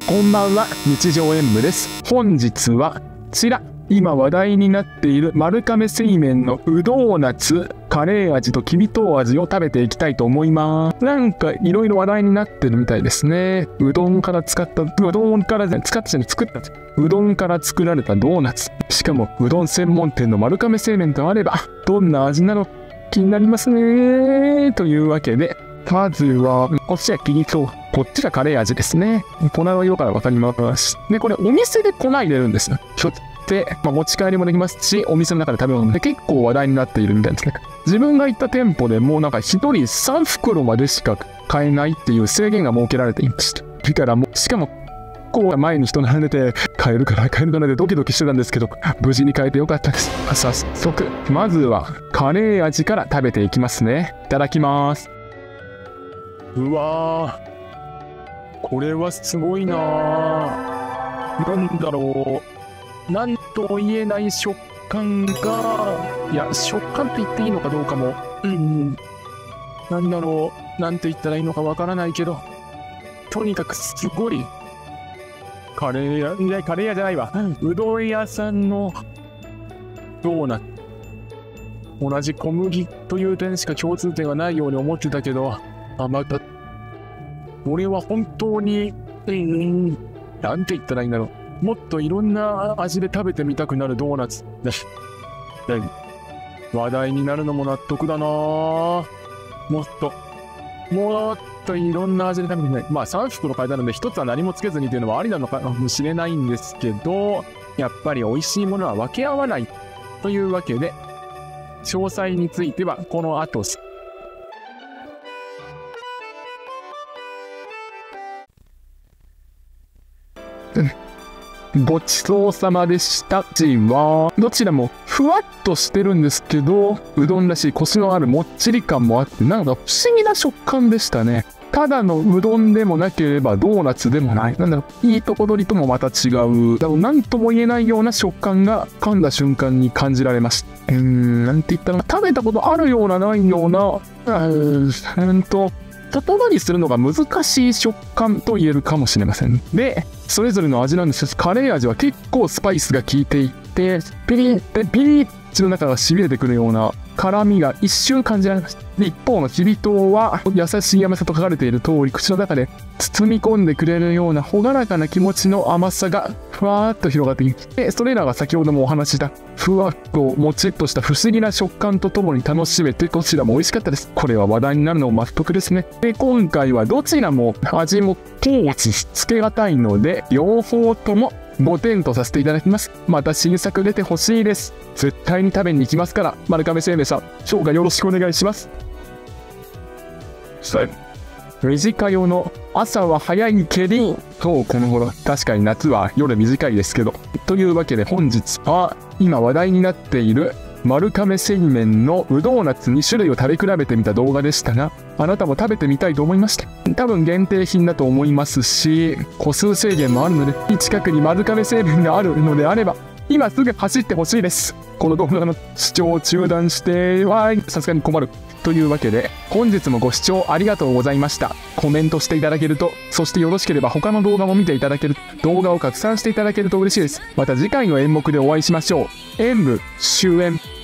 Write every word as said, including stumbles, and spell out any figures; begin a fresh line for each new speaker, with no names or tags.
こんばんは、日常演舞です。本日は、こちら、今話題になっている丸亀製麺のうドーナツ、カレー味ときび糖味を食べていきたいと思います。なんかいろいろ話題になってるみたいですね。うどんから使った、うどんから使って作った、うどんから作られたドーナツ。しかもうどん専門店の丸亀製麺とあれば、どんな味なの気になりますね。というわけで、まずは、こっちはきび糖。こっちがカレー味ですね。粉の色からわかります。で、これお店で粉入れるんですよ。ひょって、まあ、持ち帰りもできますし、お店の中で食べ物で結構話題になっているみたいですね。自分が行った店舗でもうなんかひとりさんふくろまでしか買えないっていう制限が設けられていました。だからもう、しかも、こう前に人並んでて、買えるかな買えるかなでドキドキしてたんですけど、無事に買えてよかったです。早速、まずはカレー味から食べていきますね。いただきます。うわー、これはすごいなー。なんだろう。なんとも言えない食感が、いや、食感って言っていいのかどうかも、うん、なんだろう。なんて言ったらいいのかわからないけど、とにかくすごい、カレー屋、いや、カレー屋じゃないわ。うどん屋さんのドーナツ。同じ小麦という点しか共通点がないように思ってたけど、あ、また、俺は本当に、うん、なんて言ったらいいんだろう。もっといろんな味で食べてみたくなるドーナツ。で、話題になるのも納得だなぁ。もっと、もっといろんな味で食べてみたい。まあさんふくろ買えたので、ひとつは何もつけずにというのはありなのかもしれないんですけど、やっぱり美味しいものは分け合わない。というわけで、詳細についてはこの後、ごちそうさまでした。ちは、どちらもふわっとしてるんですけど、うどんらしいコシのあるもっちり感もあって、なんか不思議な食感でしたね。ただのうどんでもなければドーナツでもない。なんだろう、いいとこ取りともまた違う。だからなんとも言えないような食感が噛んだ瞬間に感じられました。うーん、なんて言ったら、食べたことあるようなないような、うーんと、言葉にするのが難しい食感と言えるかもしれません。で、それぞれの味なんですけど、カレー味は結構スパイスが効いていて、ピリッてピリッ口の中がしびれてくるような辛みが一瞬感じられました。で、一方のきび糖は優しい甘さと書かれている通り、口の中で包み込んでくれるような朗らかな気持ちの甘さがふわーっと広がっていて、それらが先ほどもお話ししたふわっともちっとした不思議な食感とともに楽しめて、どちらも美味しかったです。これは話題になるのも納得ですね。で、今回はどちらも味も糖値つけがたいので、両方ともごてんとさせていただきます。また新作出てほしいです。絶対に食べに行きますから、丸亀製麺さん、評価よろしくお願いします。短夜の朝は早いけり、そう、この頃、確かに夏は夜短いですけど。というわけで本日は、今話題になっている丸亀製麺のうドーナツに種類を食べ比べてみた動画でしたが、あなたも食べてみたいと思いました。多分限定品だと思いますし、個数制限もあるので、近くに丸亀製麺があるのであれば、今すぐ走ってほしいです。この動画の視聴を中断してはさすがに困る。というわけで、本日もご視聴ありがとうございました。コメントしていただけると、そしてよろしければ他の動画も見ていただける、動画を拡散していただけると嬉しいです。また次回の演目でお会いしましょう。演舞終演。